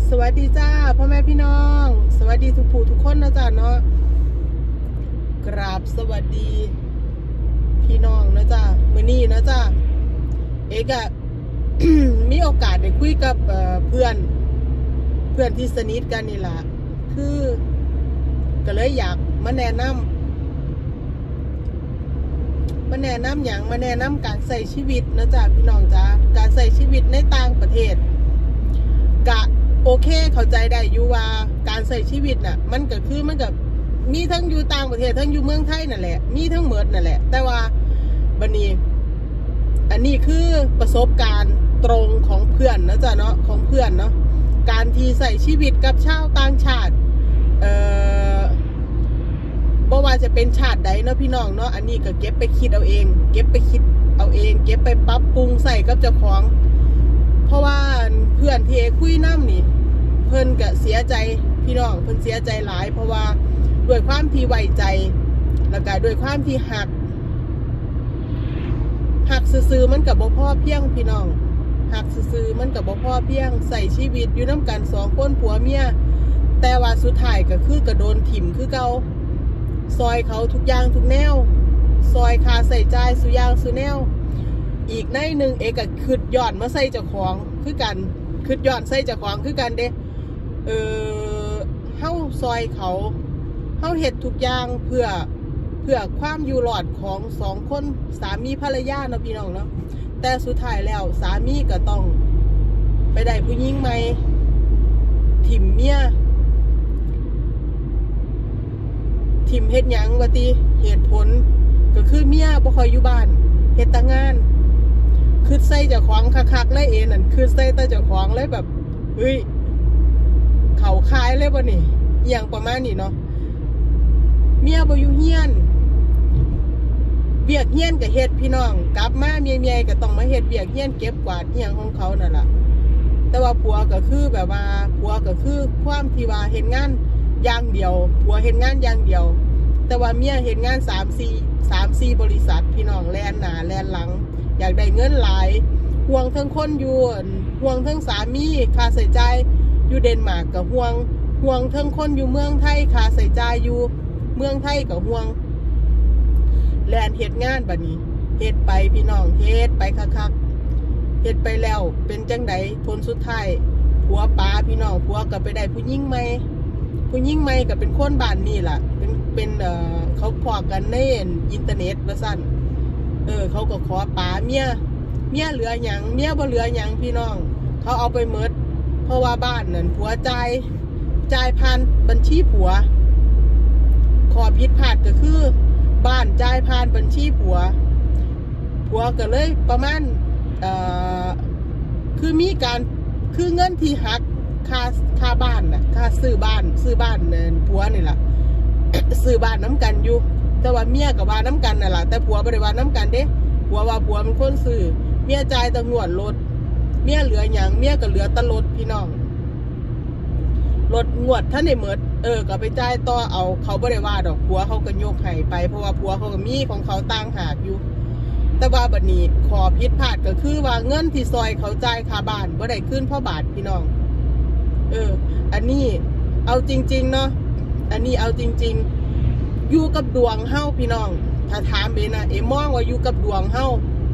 สวัสดีจ้าพ่อแม่พี่น้องสวัสดีทุกผู้ทุกคนนะจ้าเนาะกราบสวัสดีพี่น้องนะจ้ามื้อนี้นะจ้าเอกอะ มีโอกาสได้คุยกับเพื่อนที่สนิทกันนี่แหละคือก็เลยอยากมาแนะนำอย่างมาแนะนำการใช้ชีวิตนะจ้าพี่น้องจ้าการใช้ชีวิตในต่างประเทศกะโอเคเข้าใจได้อยู่ว่าการใช้ชีวิตน่ะมันก็คือมันกับมีทั้งอยู่ต่างประเทศทั้งอยู่เมืองไทยนั่นแหละมีทั้งหมดนั่นแหละแต่ว่าบัดนี้อันนี้คือประสบการณ์ตรงของเพื่อนนะจ๊ะเนาะของเพื่อนเนาะการที่ใส่ชีวิตกับชาวต่างชาติบ่ว่าจะเป็นชาติใดเนาะพี่น้องเนาะอันนี้ก็เก็บไปคิดเอาเองเก็บไปปรับปรุงใส่กับเจ้าของเพราะว่าเพื่อนที่คุยน้ำนี่เพิ่นก็เสียใจพี่น้องเพิ่นเสียใจหลายเพราะว่าด้วยความที่ไว้ใจแล้วก็ด้วยความที่หักซื่อๆมันกับบ่พอเพียงพี่น้องหักซื่อๆมันกับบ่พอเพียงใส่ชีวิตอยู่น้ำกัน2 คนผัวเมียแต่ว่าสุดท้ายก็คือกระโดนถิ่มคือเก่าซอยเขาทุกอย่างทุกแนวซอยคาใส่ใจสุอย่างสุแนวอีกในหนึ่งเอกก็คืดย้อนมาใส่เจ้าของคือกันคืดย้อนใส่เจ้าของคือกันเด้เฮาซอยเขาเฮาเฮ็ดทุกอย่างเพื่อความอยู่รอดของ2 คนสามีภรรยาเนาะพี่น้องเนาะแต่สุดท้ายแล้วสามีก็ต้องไปได้ผู้หญิงใหม่ถิ่มเมียถิ่มเฮ็ดหยังว่าติเหตุผลก็คือเมียบ่ค่อยอยู่บ้านเฮ็ดแต่งานคือใส่เจ้าของคักๆเลยนั่นคือใส่แต่เจ้าของเลยแบบเฮ้ยเขาคายเลยบ่นี่อย่างประมาณนี้เนาะเมียบ่อยู่เฮียนเบียกเฮียนกับเฮ็ดพี่น้องกลับมาเมียก็ต้องมาเฮ็ดเบียกเฮียนเก็บกวาดเฮียงของเขานั่นล่ะแต่ว่าผัวก็คือแบบว่าผัวก็คือความที่ว่าเฮ็ดงานอย่างเดียวผัวเฮ็ดงานอย่างเดียวแต่ว่าเมียเฮ็ดงาน3-4บริษัทพี่น้องแล่นหน้าแล่นหลังอยากได้เงินหลายห่วงทั้งคนอยู่ห่วงทั้งสามีค่าใช้จ่ายอยู่เดนมาร์กก็ห่วงทั้งคนอยู่เมืองไทยค่าใช้จ่ายอยู่เมืองไทยก็ห่วงแลนเฮ็ดงานบัดนี้เฮ็ดไปพี่น้องเฮ็ดไปคักๆเฮ็ดไปแล้วเป็นจังไดผลสุดท้ายผัวป๋าพี่น้องผัวก็ไปได้ผู้หญิงใหม่ก็เป็นคนบ้านนี่ล่ะเป็นเขาพอกันในอินเทอร์เน็ตว่าซั่นเขาก็ขอป๋าเมียเหลือหยังเมียบ่เหลือหยังพี่น้องเขาเอาไปหมดเพราะว่าบ้านนั่นผัวจ่ายผ่านบัญชีผัวขอผิดพลาดก็คือบ้านจ่ายผ่านบัญชีผัวก็เลยประมาณคือมีการคือเงินที่หักค่าบ้านน่ะค่าซื้อบ้านเนี่ยผัวนี่ล่ะ ซื้อบ้านน้ำกันอยู่แต่ว่าเมียกับว่าน้ำกันน่ะล่ะแต่ผัวบ่ได้ว่าน้ำกันเด้ผัวว่าผัวเป็นคนซื้อเมียจ่ายแต่งวดรถเมียเหลือหยังเมียก็เหลือตะรถพี่น้องรถงวดท่านได้หมดก็ไปจ่ายต่อเอาเขาบ่ได้ว่าดอกผัวเขาก็ยกให้ไปเพราะว่าผัวเขาก็มีของเขาต่างหากอยู่แต่ว่าบัดนี้ขอผิดพลาดก็คือว่าเงินที่ซอยเขาจ่ายค่าบ้านบ่ได้ขึ้นเพราะบาทพี่น้องอันนี้เอาจริงๆเนาะอันนี้เอาจริงๆอยู่กับดวงเฮาพี่น้องถ้าถามเบนะมองว่าอยู่กับดวงเฮา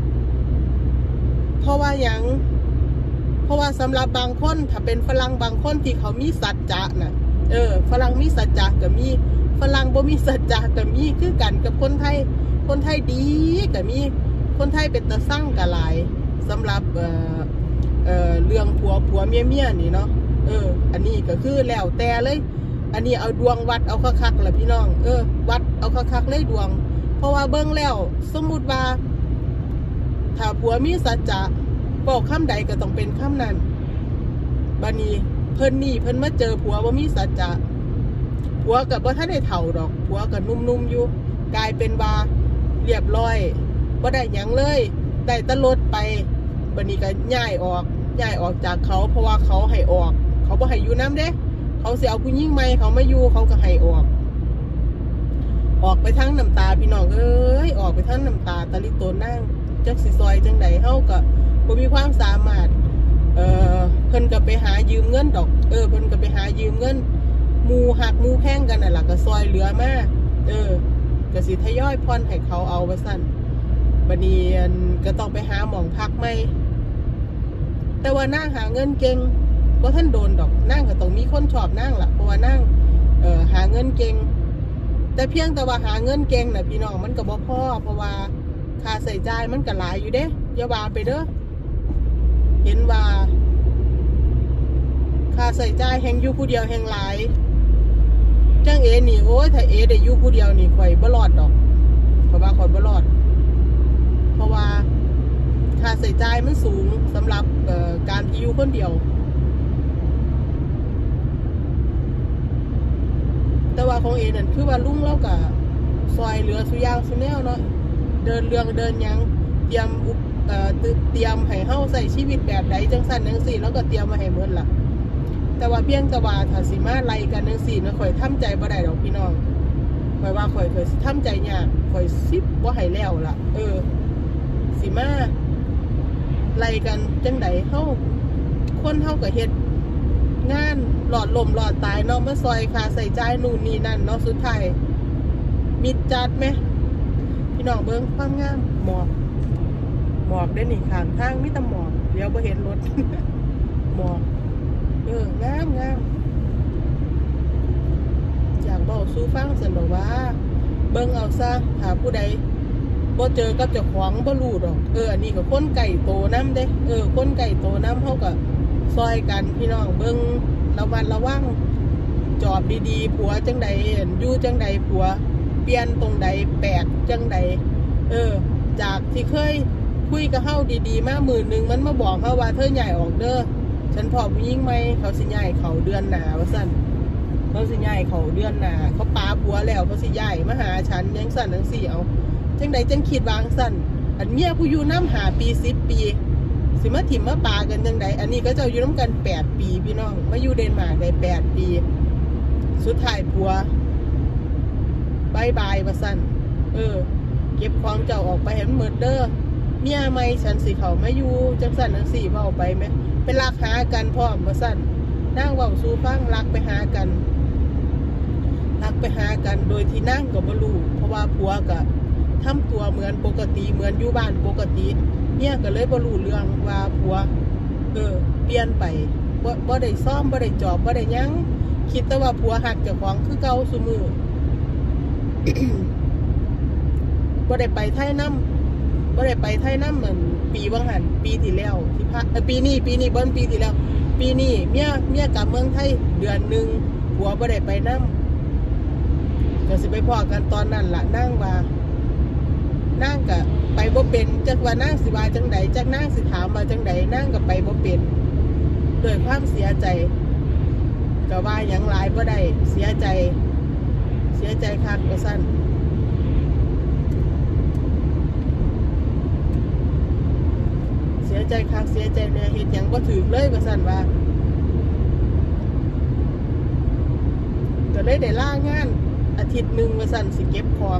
เพราะว่าหยังเพราะว่าสำหรับบางคนถ้าเป็นฝรั่งบางคนที่เขามีสัจจะน่ะฝรั่งมีสัจจะก็มีฝรั่งบ่มีสัจจะก็มีคือกันกับคนไทยดีก็มีคนไทยเป็นตาสั่งก็หลายสำหรับเรื่องผัวเมียนี่เนาะอันนี้ก็คือแล้วแต่เลยอันนี้เอาดวงวัดเอาคักๆแหละพี่น้องวัดเอาคักๆเลยดวงเพราะว่าเบิ่งแล้วสมมุติว่าถ้าผัวมีสัจจะบอกคำใดก็ต้องเป็นคำนั้นบัดนี้เพิ่นมาเจอผัวบ่มีสัจจะผัวก็บ่ทันได้เฒ่าดอกผัวก็นุ่มๆอยู่กลายเป็นว่าเรียบร้อยบ่ได้หยังเลยได้ตะลดไปบัดนี้ก็ย้ายออกจากเขาเพราะว่าเขาให้ออกเขาบ่ให้อยู่นำเด้เขาสิเอาผู้หญิงใหม่เขามาอยู่เขาก็ให้ออกไปทั้งน้ำตาพี่น้องออกไปทั้งน้ำตาตะลิโตนนั่งจักสิซอยจังใดเฮาก็บ่มีความสามารถเพิ่นก็ไปหายืมเงินดอกเพิ่นก็ไปหายืมเงินหมู่หักหมู่แพงกันน่ะล่ะก็ซอยเหลือมาก็สิทยอยผ่อนให้เขาเอาว่าซั่นบัดนี้ก็ต้องไปหาหม่องพักใหม่แต่ว่านางหาเงินเก่งบ่ทันโดนดอกนางก็ต้องมีคนชอบนางล่ะเพราะว่านางหาเงินเก่งแต่เพียงแต่ว่าหาเงินเก่งน่ะพี่น้องมันก็บ่พอเพราะว่าค่าใช้จ่ายมันก็หลายอยู่เด้อย่าว่าไปเด้อเห็นว่าค่าใช้จ่ายแห่งอยู่ผู้เดียวแห่งหลายจังนี่โอ้ยถ้าได้อยู่ผู้เดียวนี่ข่อยบ่รอดดอกเพราะว่าข่อยบ่รอดเพราะว่าค่าใช้จ่ายมันสูงสำหรับการที่อยู่คนเดียวแต่ว่าของนั่นคือว่าลุงเราก็ซอยเหลือสุยางสุแนวเนาะเดินเรื่องเดินยังเตรียมให้เฮาใส่ชีวิตแบบใดจังซั่นจังซี่แล้วก็เตรียมมาให้หมดล่ะแต่ว่าเพียงแต่ว่าถ้าสิมาไล่กันจังซี่นะข่อยทำใจบ่ได้ดอกพี่น้องข่อยว่าข่อยสิทำใจยากข่อยสิบ่ให้แล้วล่ะสิมาไล่กันจังได๋เฮาคนเฮาก็เฮ็ดงานหลอดลมหลอดตายเนาะมาซอยค่าใส่จ่ายนู่นนี่นั่นเนาะสุดท้ายมิดจัดไหมพี่น้องเบิ่งความงามหมอกได้นี่ข้างทางมีแต่หมอกเดี๋ยวบ่เห็นรถ หมอกงามอยากบอกสู้ฟังซั่นดอกว่าเบิ่งเอาซะถ้าผู้ใดบ่เจอกับเจ้าของบ่รู้ดอกอันนี้ก็คนไก่โตนำเด้คนไก่โตนำเฮาก็ซอยกันพี่น้องเบิ่งระมัดระวังจอบดีๆผัวจังใดอยู่จังใดผัวเปลี่ยนตรงใดแปลกจังใดจากที่เคยคุยกับเฮาดีๆมามื้อนึงมันมาบอกเฮาว่าเธอใหญ่ออกเด้อฉันพอผู้หญิงใหม่เขาสิย้ายเขาเดือนหน้าว่าซั่นเขาสิย้ายเขาเดือนหน้าเขาปาผัวแล้วเขาสิย้ายมาหาฉันจังซั่นจังซี่เอาจังใดจังคิดวางซั่นอันเมียผู้อยู่นำ5 ปี10 ปีสิมาถิ่มมาปากันจังใดอันนี้ก็เจ้าอยู่นำกัน8 ปีพี่น้องมาอยู่เดนมาร์กได้8 ปีสุดท้ายผัวบายว่าซั่นเก็บของเจ้าออกไปให้มันหมดเด้อเมียใหม่ฉันสิเขามาอยู่จังซั่นจังซี่เว้าไปแม่ไปลักหากันพร้อมว่าซั่นนางเว้าสู่ฟังลักไปหากันโดยที่นางก็บ่รู้เพราะว่าผัวก็ทำตัวเหมือนปกติเหมือนอยู่บ้านปกติเมียก็เลยบ่รู้เรื่องว่าผัวเปลี่ยนไปบ่ได้ซ่อมบ่ได้จอบบ่ได้หยังคิดแต่ว่าผัวหักเจ้าของคือเก่าซุมื้อ บ่ได้ไปไทยนำเหมือนปีบางหันปีที่แล้วที่ปีนี้เบิ่งปีที่แล้วปีนี้เมียกลับเมืองไทยเดือนนึงผัวบ่ได้ไปนำก็สิไปพ้อกันตอนนั้นล่ะนางว่านางก็ไปบ่เป็นจักว่านางสิว่าจังใดจักนางสิถามมาจังใดนางก็ไปบ่เป็นด้วยความเสียใจก็ว่าหยังหลายบ่ได้เสียใจคักว่าซั่นเสียใจคักเสียใจเนี่ยเฮ็ดหยังบ่ถูกเลยว่าซั่นว่าก็เลยได้ลางานอาทิตย์นึงว่าซั่นสิเก็บของ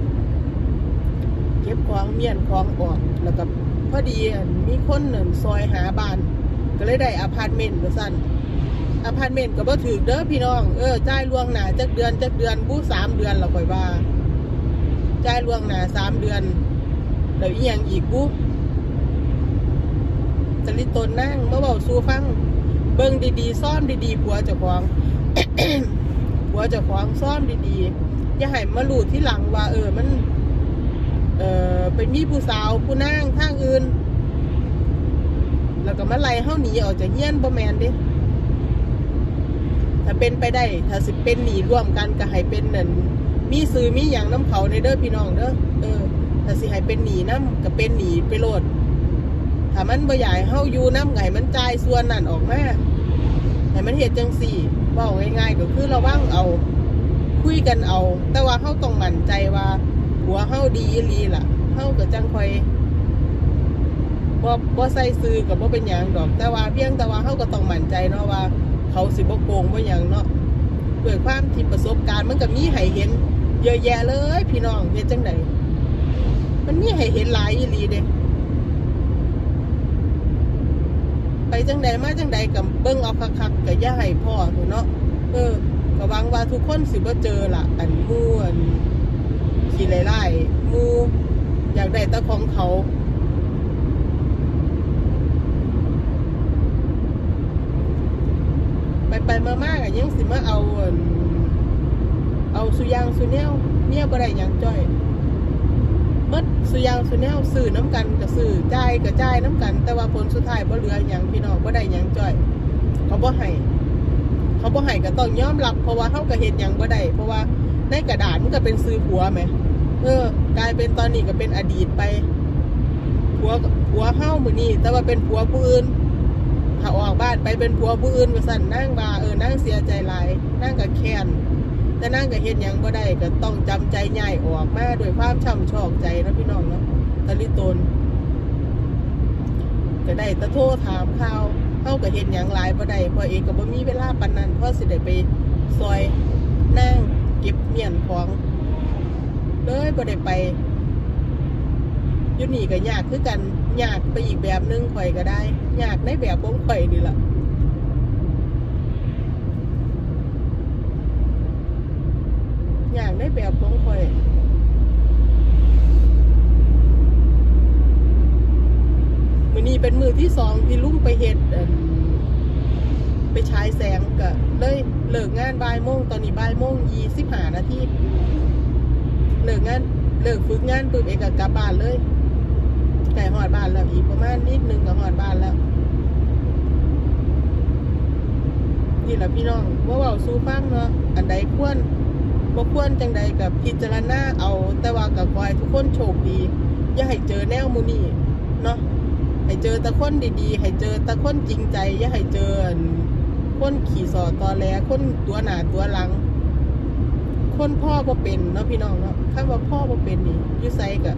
เมียนของออกแล้วก็พอดีมีคนซอยหาบ้านก็เลยได้อพาร์ตเมนต์ว่าซั่นอพาร์ตเมนต์ก็บ่ถูกเด้อพี่น้องจ่ายล่วงหน้าจักเดือนผู้3 เดือนแล้วค่อยว่าจ่ายล่วงหน้า3 เดือนแล้วอีหยังอีกผู้จริตนนั่งมาเว้าสู่ฟังเบิ่งดีๆซ่อมดีๆผัวเจ้าของ ซ่อมดีๆอย่าให้มารู้ที่หลังว่ามันไปมีผู้สาวผู้นางทางอื่นแล้วก็มาไล่เฮาหนีออกจากเฮียนบ่แม่นเด้ถ้าเป็นไปได้ถ้าสิเป็นหนีร่วมกันก็ให้เป็นนั่นมีซื้อมีหยังนำเขาในเด้อพี่น้องเด้อถ้าสิให้เป็นหนีนำก็เป็นหนีไปโลดถ้ามันบ่อยากให้เฮาอยู่นำก็ให้มันจ่ายส่วนนั้นออกมาให้มันเฮ็ดจังซี่เว้าง่ายๆก็คือระวังเอาคุยกันเอาแต่ว่าเฮาต้องมั่นใจว่าผัวเฮาดีอีหลีล่ะเฮาก็จังค่อยบ่ใส่ซื้อก็บ่เป็นหยังดอกแต่ว่าเพียงแต่ว่าเฮาก็ต้องมั่นใจเนาะว่าเขาสิบ่โกงบ่หยังเนาะด้วยความที่ประสบการณ์มันก็มีให้เห็นเยอะแยะเลยพี่น้องเฮ็ดจังได๋มันมีให้เห็นหลายอีหลีเด้ไปจังใดมาจังใดกับเบิ้งเอาคักๆกับย่าให้พ่อถูกเนาะก็หวังว่าทุกคนสิบ่เจอล่ะอันมู่อันขี้ไล่ๆมู่อยากได้ตะของเขาไปมากๆยังสิมาเอาสุยางสุแนวเนี่ยบ่ได้หยังจ้อยมัดสุยางสุแนวซื้อน้ำกันกับซื้อจ่ายกับจ่ายน้ำกันแต่ว่าผลสุดท้ายบ่เหลือหยังพี่น้องบ่ได้หยังจ้อยเขาบ่ให้ก็ต้องยอมรับเพราะว่าเขาก็เฮ็ดหยังบ่ได้เพราะว่าในกระดาษมันก็เป็นซื้อผัวไหมกลายเป็นตอนนี้ก็เป็นอดีตไปผัวเฮามื้อนี้แต่ว่าเป็นผัวผู้อื่นถ้าออกบ้านไปเป็นผัวผู้อื่นว่าซั่นนั่งว่านั่งเสียใจหลายนั่งก็แค้นแต่นั่งก็เฮ็ดหยังบ่ได้ก็ต้องจำใจย้ายออกมาด้วยความช้ำชอกใจนะพี่น้องเนาะตะลิตนก็ได้ตะโทรถามข่าวเฮาก็เฮ็ดหยังหลายบ่ได้เพราะเอกก็บ่มีเวลาปานนั้นเพราะสิได้ไปซอยนั่งเก็บเมียนของเลยบ่ได้ไปอยู่นี่ก็ยากคือกันยากไปอีกแบบนึงข่อยก็ได้ยากในแบบของข่อยนี่ล่ะยากในแบบของข่อยมื้อนี้เป็นมื้อที่2ที่ลุงไปเฮ็ดไปฉายแสงก็เลยเลิกงานบ่ายโมงตอนนี้บ่ายโมง25 นาทีเลิกฝึกงานปุ๊บเอกก็กลับบ้านเลยไก่หอดบ้านแล้วอีกประมาณนิดนึงก็หอดบ้านแล้วนี่แหละพี่น้องว่าเว้าสู่ฟังเนาะอันใดควรบ่ควรจังใดกับพิจารณาเอาแต่ว่าก็ขอให้ทุกคนโชคดีอย่าให้เจอแนวมื้อนี้เนาะให้เจอแต่คนดีๆให้เจอแต่คนจริงใจอย่าให้เจอคนขี่สอตอแหลคนตัวหน้าตัวหลังคนพ่อบ่เป็นเนาะพี่น้องเนาะคำว่าพ่อบ่เป็นนี่อยู่ไสก็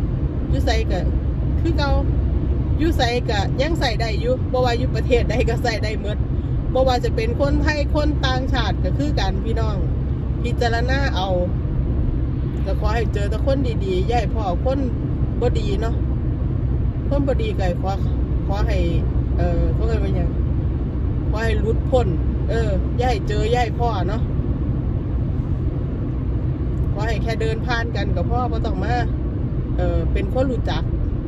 คือเก่าอยู่ไสก็ยังใส่ได้อยู่บ่ว่าอยู่ประเทศใดก็ใส่ได้หมดบ่ว่าจะเป็นคนไทยคนต่างชาติก็คือกันพี่น้องพิจารณาเอาก็ขอให้เจอแต่คนดีๆอย่าให้พ่อคนบ่ดีเนาะคนบ่ดีก็ขอให้เขาเรียกว่าหยังขอให้หลุดพ้นอย่าให้เจออย่าให้พ่อเนาะขอให้แค่เดินผ่านกันกับพ่อบ่ต้องมาเป็นคนรู้จัก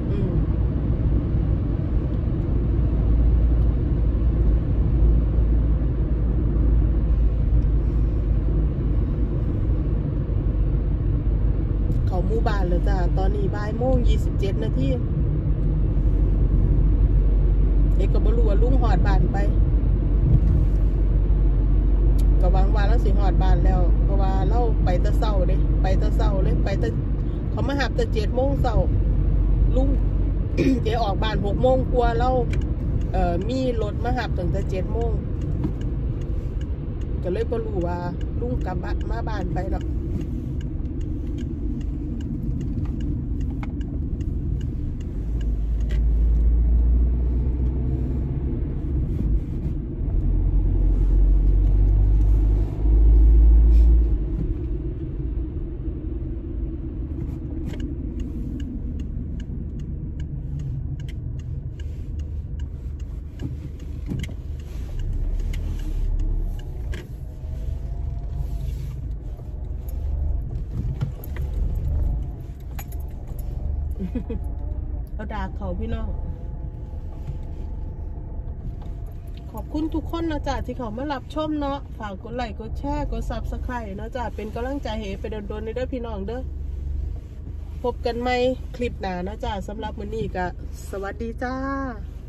เขาหมู่บ้านเลยจ้ะตอนนี้บ่ายโมง27 นาทีเอกก็บ่รู้ว่าลุงหอดบ้านไปก็หวังว่าเราสิหอดบ้านแล้วเพราะว่าเราไปแต่เช้าเด้ไปแต่เช้าเลยไปแต่เขามาหับแต่7 โมงเช้าลุง เดี๋ยวออกบ้าน6 โมงกว่าเรามีรถมาหับตั้งแต่7 โมงก็เลยบ่รู้ว่าลุงกลับมาบ้านไปเนาะเอาดาเขาพี่น้องขอบคุณทุกคนนะจ๊ะที่เขามารับชมเนาะฝากกดไลค์กดแชร์กดซับสไครต์นะจ๊ะเป็นกำลังใจให้ไปโดนๆในเด้อพี่น้องเด้อพบกันใหม่คลิปหน้านะจ๊ะสำหรับมื้อนี้ก็สวัสดีจ้า